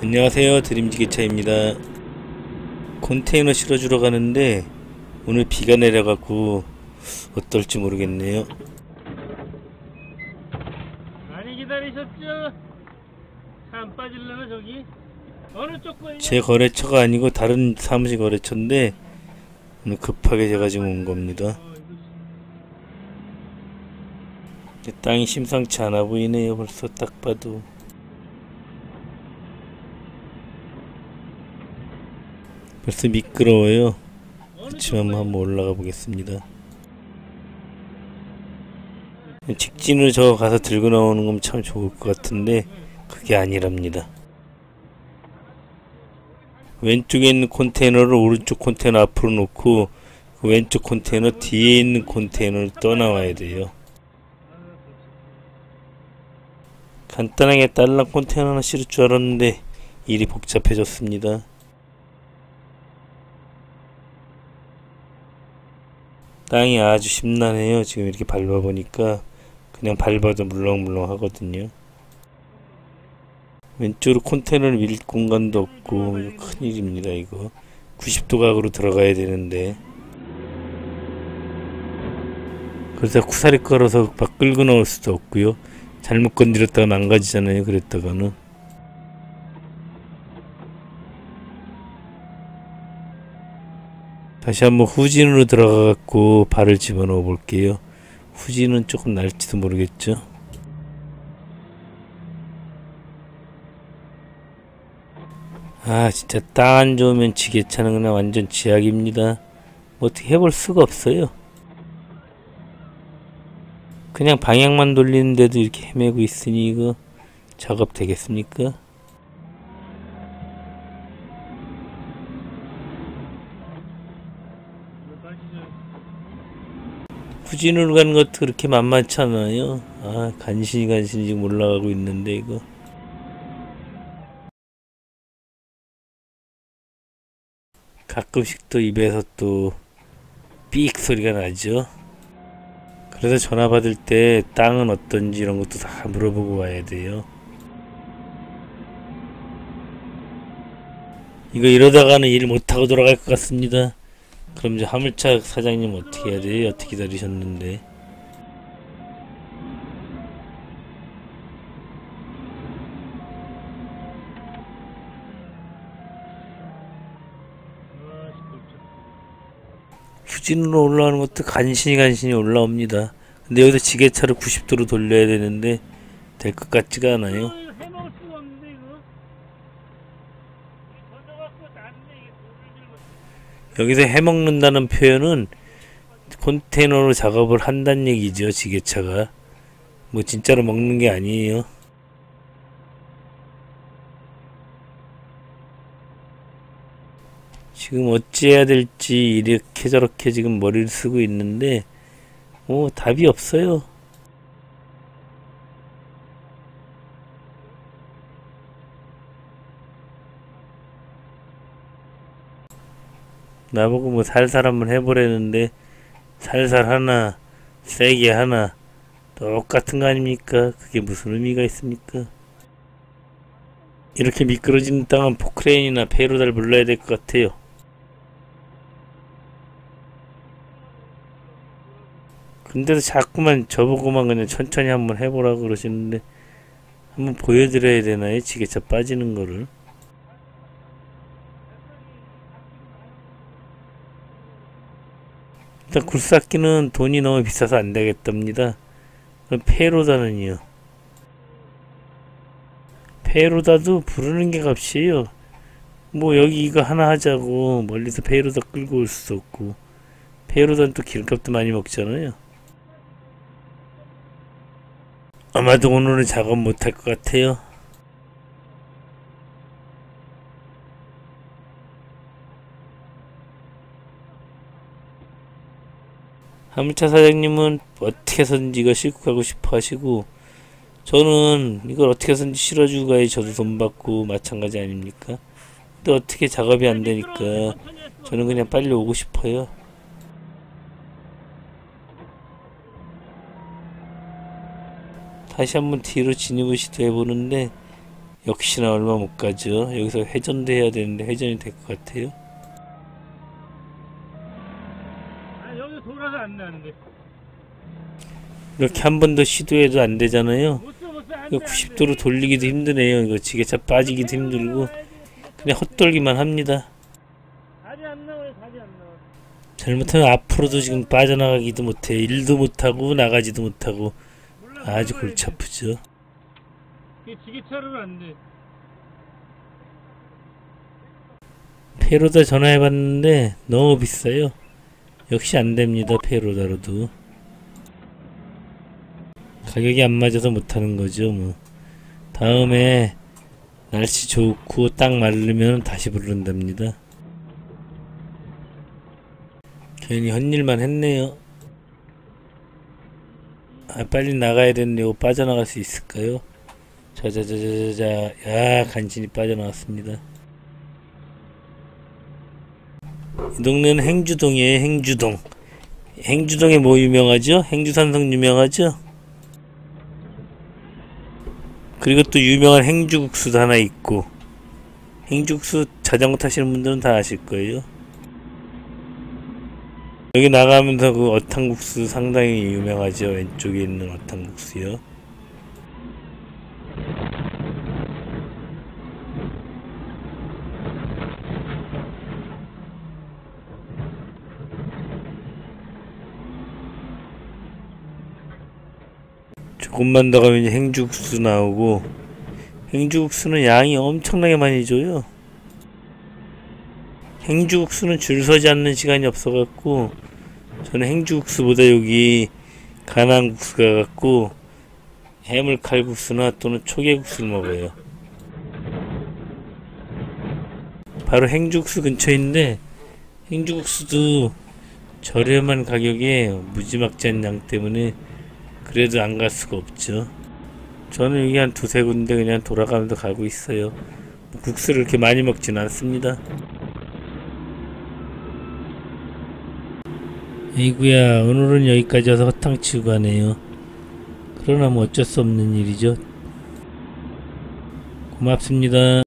안녕하세요, 드림지게차입니다. 컨테이너 실어주러 가는데 오늘 비가 내려갖고 어떨지 모르겠네요. 많이 기다리셨죠? 차 안 빠질려나 저기? 어느 쪽 거예요? 제 거래처가 아니고 다른 사무실 거래처인데 오늘 급하게 제가 지금 온 겁니다. 땅이 심상치 않아 보이네요. 벌써 딱 봐도. 벌써 미끄러워요. 그렇지만 한번 올라가 보겠습니다. 직진으로 저 가서 들고 나오는 건 참 좋을 것 같은데 그게 아니랍니다. 왼쪽에 있는 컨테이너를 오른쪽 컨테이너 앞으로 놓고 그 왼쪽 컨테이너 뒤에 있는 컨테이너를 떠나와야 돼요. 간단하게 딸랑 컨테이너 하나 실을 줄 알았는데 일이 복잡해졌습니다. 땅이 아주 심란해요. 지금 이렇게 밟아보니까 그냥 밟아도 물렁물렁 하거든요. 왼쪽으로 컨테이너를 밀 공간도 없고 큰일입니다. 이거 90도 각으로 들어가야 되는데 그래서 쿠사리 걸어서 막 끌고 나올 수도 없고요. 잘못 건드렸다가 망가지잖아요. 그랬다가는 다시 한번 후진으로 들어가 갖고 발을 집어넣어 볼게요. 후진은 조금 날지도 모르겠죠. 아 진짜 땅 안 좋으면 지게차는 그냥 완전 지약입니다. 뭐 어떻게 해볼 수가 없어요. 그냥 방향만 돌리는데도 이렇게 헤매고 있으니 이거 작업 되겠습니까? 후진으로 가는 것도 그렇게 만만치 않아요. 아 간신히 지금 올라가고 있는데 이거 가끔씩 또 입에서 또 삑 소리가 나죠. 그래서 전화 받을 때 땅은 어떤지 이런 것도 다 물어보고 와야 돼요. 이거 이러다가는 일 못하고 돌아갈 것 같습니다. 그럼 이제 화물차 사장님 어떻게 해야 돼요? 어떻게 기다리셨는데. 후진으로 올라가는 것도 간신히 올라옵니다. 근데 여기서 지게차를 90도로 돌려야 되는데 될 것 같지가 않아요. 여기서 해먹는다는 표현은 컨테이너로 작업을 한다는 얘기죠. 지게차가 뭐 진짜로 먹는 게 아니에요. 지금 어찌해야 될지 이렇게 저렇게 지금 머리를 쓰고 있는데 뭐 답이 없어요. 나보고 뭐 살살 한번 해보라는데 살살 하나 세게 하나 똑같은 거 아닙니까? 그게 무슨 의미가 있습니까? 이렇게 미끄러지는 땅은 포크레인이나 페이로다를 불러야 될 것 같아요. 근데도 자꾸만 저보고만 그냥 천천히 한번 해보라고 그러시는데 한번 보여드려야 되나요? 지게차 빠지는 거를. 일단 굴삭기는 돈이 너무 비싸서 안 되겠답니다. 그럼 페이로다는요. 페이로다도 부르는 게 값이에요. 뭐 여기 이거 하나 하자고 멀리서 페이로다 끌고 올 수도 없고 페이로다는 또 기름값도 많이 먹잖아요. 아마도 오늘은 작업 못할 것 같아요. 화물차 사장님은 어떻게 해서든지 이거 싣고 가고 싶어 하시고 저는 이걸 어떻게 해서든지 실어주고 가야 저도 돈 받고 마찬가지 아닙니까? 근데 어떻게 작업이 안 되니까 저는 그냥 빨리 오고 싶어요. 다시 한번 뒤로 진입을 시도해 보는데 역시나 얼마 못 가죠. 여기서 회전도 해야 되는데 회전이 될 것 같아요. 아, 여기 돌아서 안 나는데. 이렇게 한 번 더 시도해도 안 되잖아요. 못 써, 못 써. 안 이거 돼, 안 돼. 90도로 돌리기도 힘드네요. 이거 지게차 빠지기도 힘들고 그냥 헛돌기만 합니다. 다리 안 나와요, 다리 안 나와. 잘못하면 앞으로도 지금 빠져나가기도 못해. 일도 못하고 나가지도 못하고 아주 골치 아프죠. 이게 지게차로는 안 돼. 페로다 전화해봤는데 너무 비싸요. 역시 안 됩니다. 페로다로도 가격이 안 맞아서 못하는 거죠. 뭐 다음에 날씨 좋고 딱 마르면 다시 부른답니다. 괜히 헛일만 했네요. 아, 빨리 나가야 되는데 이거 빠져나갈 수 있을까요? 자자자자자, 야, 간신히 빠져나왔습니다. 이 동네는 행주동이에요. 행주동. 행주동에 뭐 유명하죠? 행주산성 유명하죠? 그리고 또 유명한 행주국수도 하나 있고, 행주국수 자전거 타시는 분들은 다 아실 거예요. 여기 나가면서 그 어탕국수 상당히 유명하죠. 왼쪽에 있는 어탕국수요. 조금만 더 가면 이제 행주국수 나오고, 행주국수는 양이 엄청나게 많이 줘요. 행주국수는 줄 서지 않는 시간이 없어갖고 저는 행주국수보다 여기 간항국수 가갖고 해물칼국수나 또는 초계국수를 먹어요. 바로 행주국수 근처인데 행주국수도 저렴한 가격에 무지막지한 양 때문에 그래도 안 갈 수가 없죠. 저는 여기 한 두세 군데 그냥 돌아가면서 가고 있어요. 국수를 그렇게 많이 먹진 않습니다. 에이구야, 오늘은 여기까지 와서 허탕 치고 가네요. 그러나 뭐 어쩔 수 없는 일이죠. 고맙습니다.